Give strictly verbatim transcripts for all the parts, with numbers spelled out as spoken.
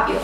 આપ્યો।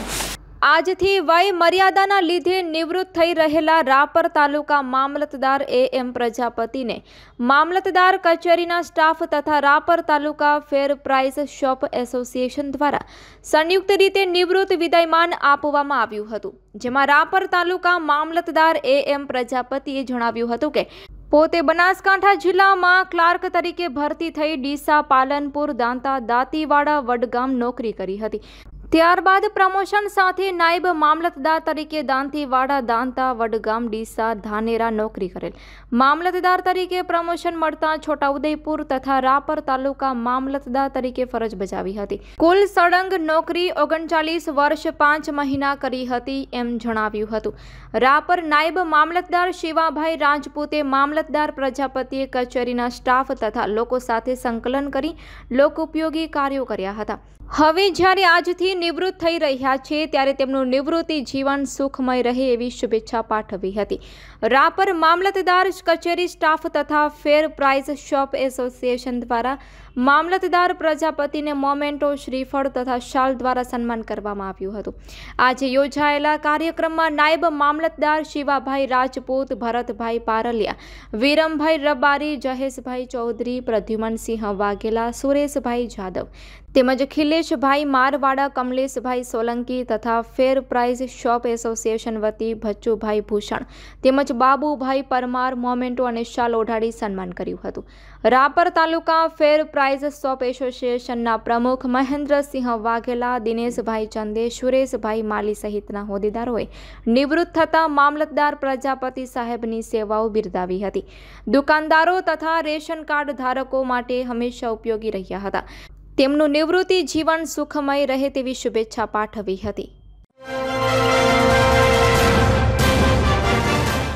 આજથી વય મર્યાદાના લીધે નિવૃત્ત થઈ રહેલા રાપર તાલુકા મામલતદાર એ એમ પ્રજાપતિને મામલતદાર કચેરીના સ્ટાફ તથા Rapar taluka fair price shop association દ્વારા સંયુક્ત રીતે નિવૃત્ત વિદાયમાન આપવામાં આવ્યું હતું, જેમાં રાપર તાલુકા મામલતદાર એ એમ પ્રજાપતિએ જણાવ્યું હતું કે પોતે બનાસકાંઠા જિલ્લામાં ક્લાર્ક તરીકે ભરતી થઈ ડીસા, પાલનપુર, દાંતા, દાંતીવાડા, વડગામ નોકરી કરી હતી। ત્યારબાદ પ્રમોશન સાથે નાયબ મામલતદાર તરીકે દાંતીવાડા, દાંતા, વડગામ, ડીસા, ધાનેરા નોકરી કરેલ। મામલતદાર તરીકે પ્રમોશન મળતા છોટાઉદેપુર તથા રાપર તાલુકા મામલતદાર તરીકે ફરજ બજાવી હતી। કુલ સળંગ નોકરી ઓગણચાલીસ વર્ષ પાંચ મહિના કરી હતી એમ જણાવ્યું હતું। રાપર નાયબ મામલતદાર શિવાભાઈ રાજપૂતે મામલતદાર પ્રજાપતિએ કચેરીના સ્ટાફ તથા લોકો સાથે સંકલન કરી લોકોપયોગી કાર્યો કર્યા હતા। હવે જ્યારે આજથી નિવૃત્ત થઈ રહ્યા છે ત્યારે તેમનું નિવૃત્તિ જીવન સુખમય રહે એવી શુભેચ્છા પાઠવી હતી। રાપર મામલતદાર કચેરી સ્ટાફ તથા ફેર પ્રાઇસ શોપ એસોસિએશન દ્વારા મામલતદાર પ્રજાપતિને મોમેન્ટો, શ્રીફળ તથા શાલ દ્વારા સન્માન કરવામાં આવ્યું હતું। આજે યોજાયેલા કાર્યક્રમમાં નાયબ મામલતદાર શિવાભાઈ રાજપૂત, ભરતભાઈ પારલિયા, વિરમભાઈ રબારી, જહેશભાઈ ચૌધરી, પ્રદ્યુમનસિંહ વાઘેલા, સુરેશભાઈ જાદવ તેમજ ખિલેશભાઈ મારવાડા, કમલેશભાઈ સોલંકી તથા ફેર પ્રાઇસ શોપ એસોસિએશન વતી ભચ્ચુભાઈ ભૂષણ તેમજ બાબુભાઈ પરમાર મોમેન્ટો અને શાલ ઓઢાડી સન્માન કર્યું હતું। Rapar taluka fair price shop એસોસિએશનના પ્રમુખ મહેન્દ્રસિંહ વાઘેલા, દિનેશભાઈ ચંદે, સુરેશભાઈ માલી સહિતના હોદ્દેદારોએ નિવૃત્ત થતા મામલતદાર પ્રજાપતિ સાહેબની સેવાઓ બિરદાવી હતી। દુકાનદારો તથા રેશન કાર્ડ ધારકો માટે હંમેશા ઉપયોગી રહ્યા હતા। તેમનું નિવૃત્તિ જીવન સુખમય રહે તેવી શુભેચ્છા પાઠવી હતી।